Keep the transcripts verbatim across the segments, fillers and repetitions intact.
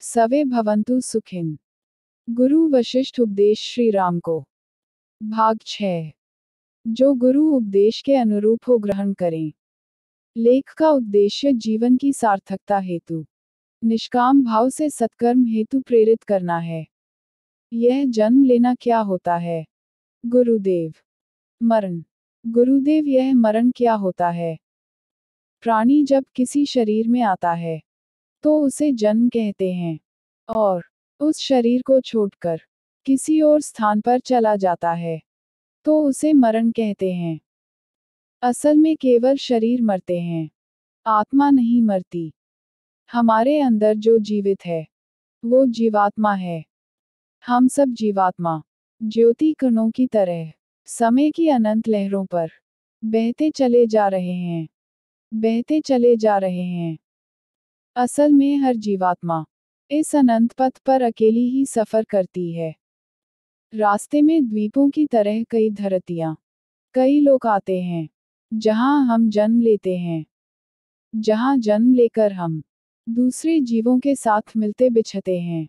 सवे भवन्तु सुखिन। गुरु वशिष्ठ उपदेश श्री राम को। भाग छह। जो गुरु उपदेश के अनुरूप हो ग्रहण करें। लेख का उद्देश्य जीवन की सार्थकता हेतु निष्काम भाव से सत्कर्म हेतु प्रेरित करना है। यह जन्म लेना क्या होता है? गुरुदेव। मरण। गुरुदेव, यह मरण क्या होता है? प्राणी जब किसी शरीर में आता है तो उसे जन्म कहते हैं, और उस शरीर को छोड़कर किसी और स्थान पर चला जाता है तो उसे मरण कहते हैं। असल में केवल शरीर मरते हैं, आत्मा नहीं मरती। हमारे अंदर जो जीवित है वो जीवात्मा है। हम सब जीवात्मा ज्योति कणों की तरह समय की अनंत लहरों पर बहते चले जा रहे हैं, बहते चले जा रहे हैं। असल में हर जीवात्मा इस अनंत पथ पर अकेली ही सफर करती है। रास्ते में द्वीपों की तरह कई धरतियां, कई लोग आते हैं जहां हम जन्म लेते हैं, जहां जन्म लेकर हम दूसरे जीवों के साथ मिलते बिछते हैं,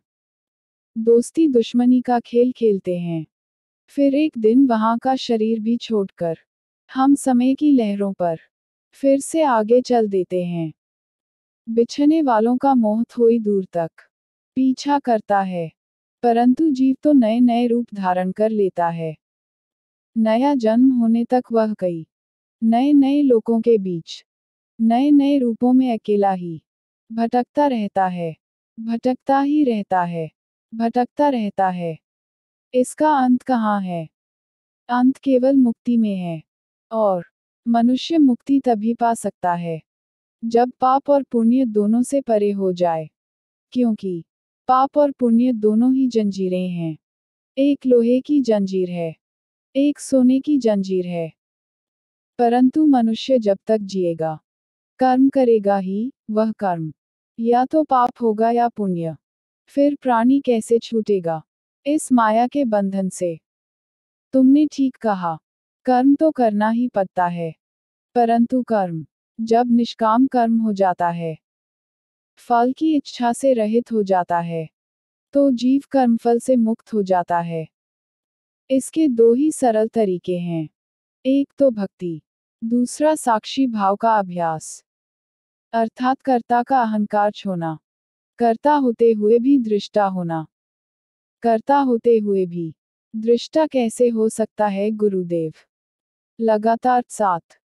दोस्ती दुश्मनी का खेल खेलते हैं। फिर एक दिन वहां का शरीर भी छोड़कर हम समय की लहरों पर फिर से आगे चल देते हैं। बिछने वालों का मोह थोड़ी दूर तक पीछा करता है, परंतु जीव तो नए नए रूप धारण कर लेता है। नया जन्म होने तक वह कई नए नए लोगों के बीच नए नए रूपों में अकेला ही भटकता रहता है, भटकता ही रहता है, भटकता रहता है। इसका अंत कहाँ है? अंत केवल मुक्ति में है, और मनुष्य मुक्ति तभी पा सकता है जब पाप और पुण्य दोनों से परे हो जाए, क्योंकि पाप और पुण्य दोनों ही जंजीरें हैं। एक लोहे की जंजीर है, एक सोने की जंजीर है। परंतु मनुष्य जब तक जिएगा कर्म करेगा ही, वह कर्म या तो पाप होगा या पुण्य। फिर प्राणी कैसे छूटेगा इस माया के बंधन से? तुमने ठीक कहा, कर्म तो करना ही पड़ता है, परंतु कर्म जब निष्काम कर्म हो जाता है, फल की इच्छा से रहित हो जाता है, तो जीव कर्मफल से मुक्त हो जाता है। इसके दो ही सरल तरीके हैं, एक तो भक्ति, दूसरा साक्षी भाव का अभ्यास, अर्थात कर्ता का अहंकार छोड़ना, कर्ता होते हुए भी दृष्टा होना। कर्ता होते हुए भी दृष्टा कैसे हो सकता है गुरुदेव? लगातार सात